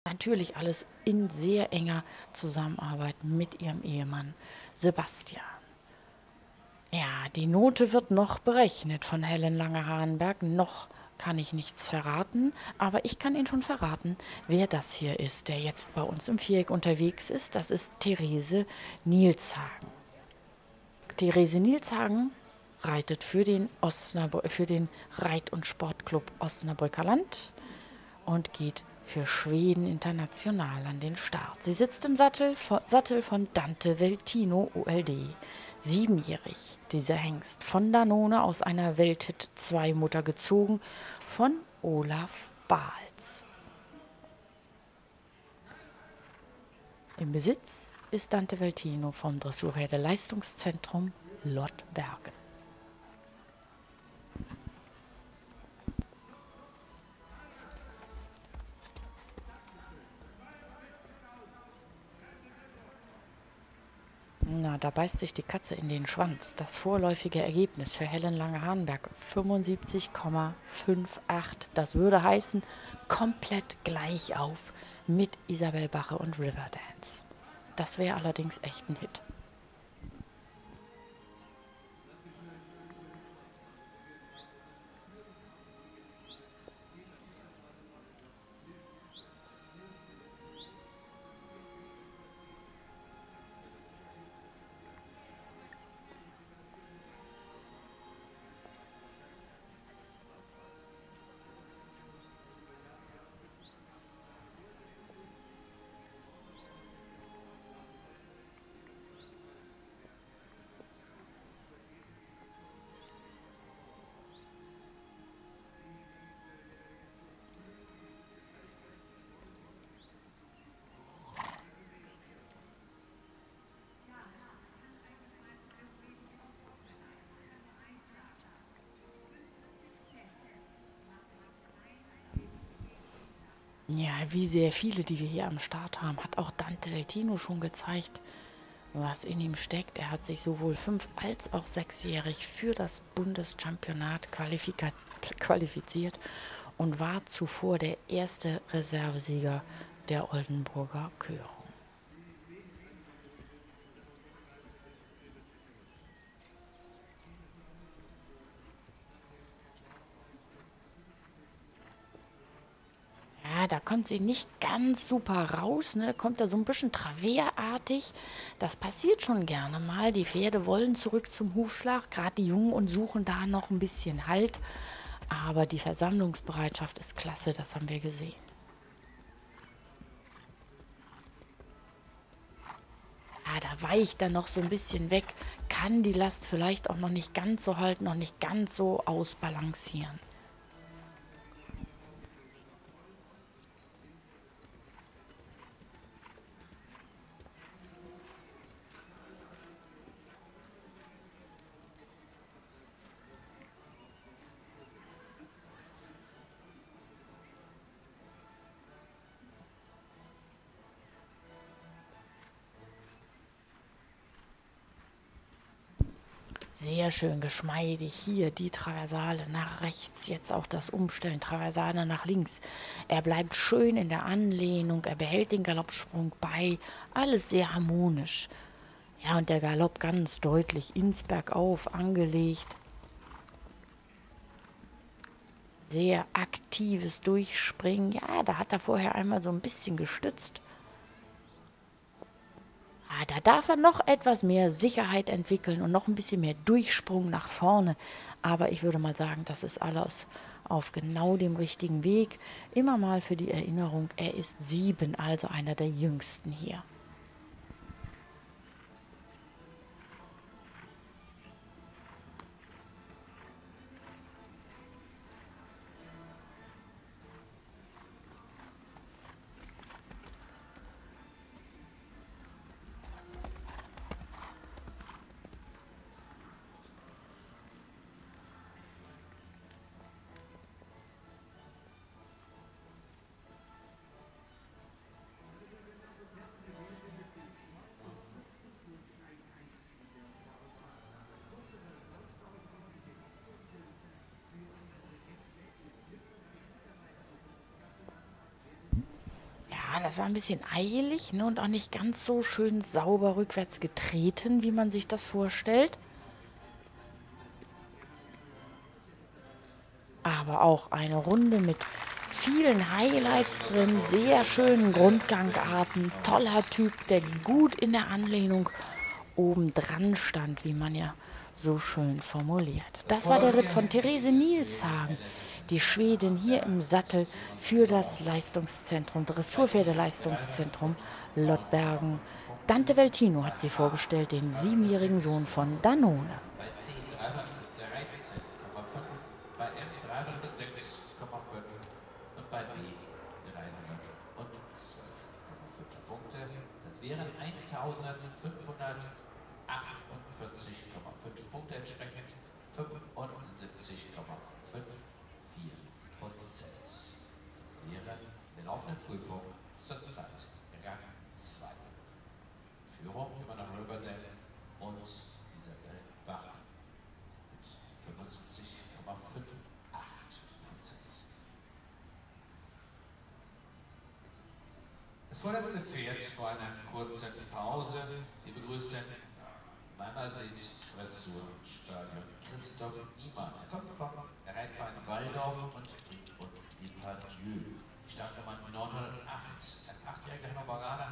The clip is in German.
Natürlich alles in sehr enger Zusammenarbeit mit ihrem Ehemann Sebastian. Ja, die Note wird noch berechnet von Helen Lange-Harenberg. Noch kann ich nichts verraten, aber ich kann Ihnen schon verraten, wer das hier ist, der jetzt bei uns im Viereck unterwegs ist. Das ist Therese Nielshagen. Therese Nielshagen reitet für den Reit- und Sportclub Osnabrücker Land und geht für Schweden international an den Start. Sie sitzt im Sattel von Dante Veltino OLD. 7-jährig, dieser Hengst, von Danone aus einer Welthit-2-Mutter gezogen, von Olaf Bahls. Im Besitz ist Dante Veltino vom Dressurpferde-Leistungszentrum Lottbergen. Na, da beißt sich die Katze in den Schwanz. Das vorläufige Ergebnis für Helen Lange-Harenberg 75,58. Das würde heißen, komplett gleich auf mit Isabel Bache und Riverdance. Das wäre allerdings echt ein Hit. Ja, wie sehr viele, die wir hier am Start haben, hat auch Dante Veltino schon gezeigt, was in ihm steckt. Er hat sich sowohl 5- als auch 6-jährig für das Bundeschampionat qualifiziert und war zuvor der erste Reservesieger der Oldenburger Chöre. Ja, da kommt sie nicht ganz super raus, ne? Kommt da so ein bisschen traverartig. Das passiert schon gerne mal. Die Pferde wollen zurück zum Hufschlag, gerade die Jungen, und suchen da noch ein bisschen Halt. Aber die Versammlungsbereitschaft ist klasse, das haben wir gesehen. Ja, da weicht er noch so ein bisschen weg, kann die Last vielleicht auch noch nicht ganz so halten, noch nicht ganz so ausbalancieren. Sehr schön geschmeidig. Hier die Traversale nach rechts, jetzt auch das Umstellen, Traversale nach links. Er bleibt schön in der Anlehnung, er behält den Galoppsprung bei. Alles sehr harmonisch. Ja, und der Galopp ganz deutlich ins Bergauf angelegt. Sehr aktives Durchspringen. Ja, da hat er vorher einmal so ein bisschen gestützt. Ah, da darf er noch etwas mehr Sicherheit entwickeln und noch ein bisschen mehr Durchsprung nach vorne. Aber ich würde mal sagen, das ist alles auf genau dem richtigen Weg. Immer mal für die Erinnerung, er ist 7, also einer der jüngsten hier. das war ein bisschen eilig, ne, und auch nicht ganz so schön sauber rückwärts getreten, wie man sich das vorstellt. Aber auch eine Runde mit vielen Highlights drin, sehr schönen Grundgangarten, toller Typ, der gut in der Anlehnung obendran stand, wie man ja so schön formuliert. Das war der Ritt von Therese Nielshagen, die Schwedin hier im Sattel für das Leistungszentrum, Dressurpferdeleistungszentrum Lottbergen. Dante Veltino hat sie vorgestellt, den 7-jährigen Sohn von Danone. Bei C 313,5, bei M 306,5 und bei B 312,5 Punkte. Das wären 1548,5 Punkte, entsprechend 75,54%. Das wäre in der laufenden Prüfung zurzeit Rang 2. Führung immer noch Riverdance und Isabel Bach mit 75,58%. Das vorletzte Pferd vor einer kurzen Pause. Wir begrüßen Meimersee Dressurstadion Christoph Niemann. Er kommt vom Reitverein Waldorf und bringt uns die Pardieu. Die Startnummer 908. Ein 8-jähriger Hannoveraner